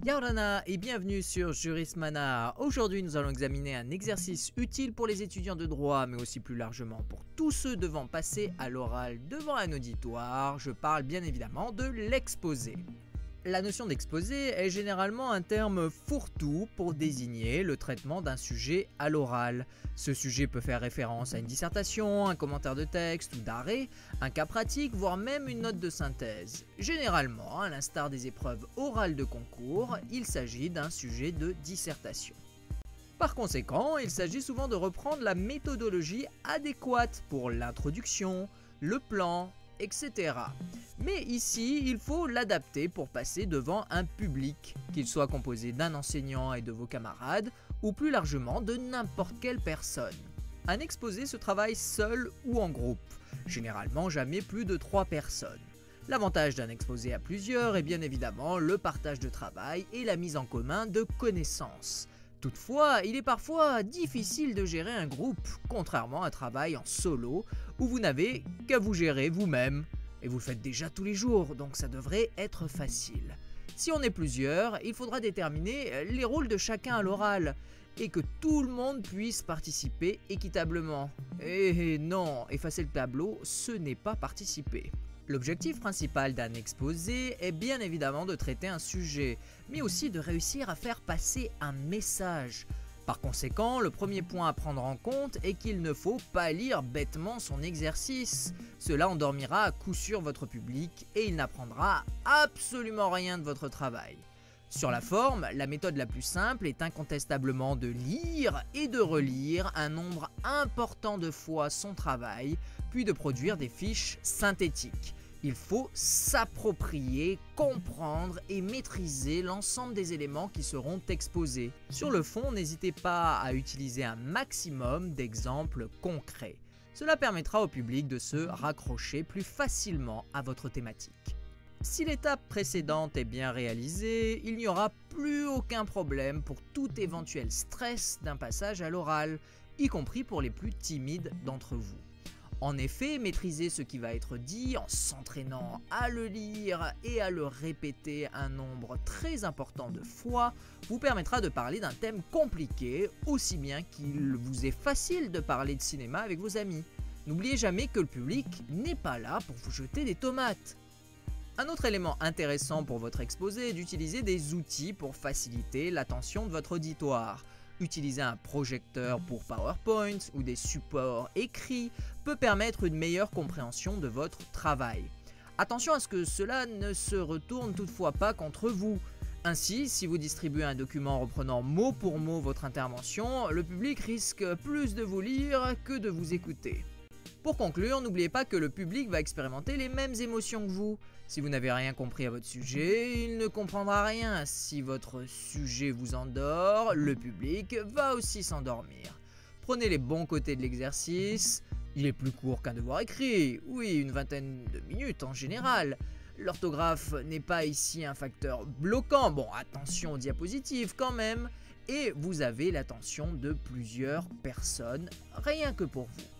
Yaorana et bienvenue sur Jurismana. Aujourd'hui nous allons examiner un exercice utile pour les étudiants de droit mais aussi plus largement pour tous ceux devant passer à l'oral devant un auditoire. Je parle bien évidemment de l'exposé. La notion d'exposé est généralement un terme fourre-tout pour désigner le traitement d'un sujet à l'oral. Ce sujet peut faire référence à une dissertation, un commentaire de texte ou d'arrêt, un cas pratique, voire même une note de synthèse. Généralement, à l'instar des épreuves orales de concours, il s'agit d'un sujet de dissertation. Par conséquent, il s'agit souvent de reprendre la méthodologie adéquate pour l'introduction, le plan, etc. Mais ici, il faut l'adapter pour passer devant un public, qu'il soit composé d'un enseignant et de vos camarades, ou plus largement de n'importe quelle personne. Un exposé se travaille seul ou en groupe, généralement jamais plus de 3 personnes. L'avantage d'un exposé à plusieurs est bien évidemment le partage de travail et la mise en commun de connaissances. Toutefois, il est parfois difficile de gérer un groupe, contrairement à un travail en solo, où vous n'avez qu'à vous gérer vous-même. Et vous le faites déjà tous les jours, donc ça devrait être facile. Si on est plusieurs, il faudra déterminer les rôles de chacun à l'oral, et que tout le monde puisse participer équitablement. Et non, effacer le tableau, ce n'est pas participer. L'objectif principal d'un exposé est bien évidemment de traiter un sujet, mais aussi de réussir à faire passer un message. Par conséquent, le premier point à prendre en compte est qu'il ne faut pas lire bêtement son exercice. Cela endormira à coup sûr votre public et il n'apprendra absolument rien de votre travail. Sur la forme, la méthode la plus simple est incontestablement de lire et de relire un nombre important de fois son travail, puis de produire des fiches synthétiques. Il faut s'approprier, comprendre et maîtriser l'ensemble des éléments qui seront exposés. Sur le fond, n'hésitez pas à utiliser un maximum d'exemples concrets. Cela permettra au public de se raccrocher plus facilement à votre thématique. Si l'étape précédente est bien réalisée, il n'y aura plus aucun problème pour tout éventuel stress d'un passage à l'oral, y compris pour les plus timides d'entre vous. En effet, maîtriser ce qui va être dit en s'entraînant à le lire et à le répéter un nombre très important de fois vous permettra de parler d'un thème compliqué aussi bien qu'il vous est facile de parler de cinéma avec vos amis. N'oubliez jamais que le public n'est pas là pour vous jeter des tomates. Un autre élément intéressant pour votre exposé est d'utiliser des outils pour faciliter l'attention de votre auditoire. Utiliser un projecteur pour PowerPoint ou des supports écrits peut permettre une meilleure compréhension de votre travail. Attention à ce que cela ne se retourne toutefois pas contre vous. Ainsi, si vous distribuez un document reprenant mot pour mot votre intervention, le public risque plus de vous lire que de vous écouter. Pour conclure, n'oubliez pas que le public va expérimenter les mêmes émotions que vous. Si vous n'avez rien compris à votre sujet, il ne comprendra rien. Si votre sujet vous endort, le public va aussi s'endormir. Prenez les bons côtés de l'exercice. Il est plus court qu'un devoir écrit, oui, une vingtaine de minutes en général. L'orthographe n'est pas ici un facteur bloquant, bon, attention aux diapositives quand même. Et vous avez l'attention de plusieurs personnes, rien que pour vous.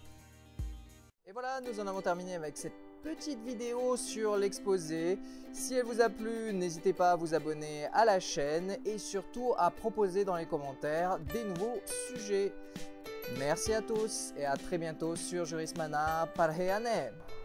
Et voilà, nous en avons terminé avec cette petite vidéo sur l'exposé. Si elle vous a plu, n'hésitez pas à vous abonner à la chaîne et surtout à proposer dans les commentaires des nouveaux sujets. Merci à tous et à très bientôt sur Jurismana. Parheyane.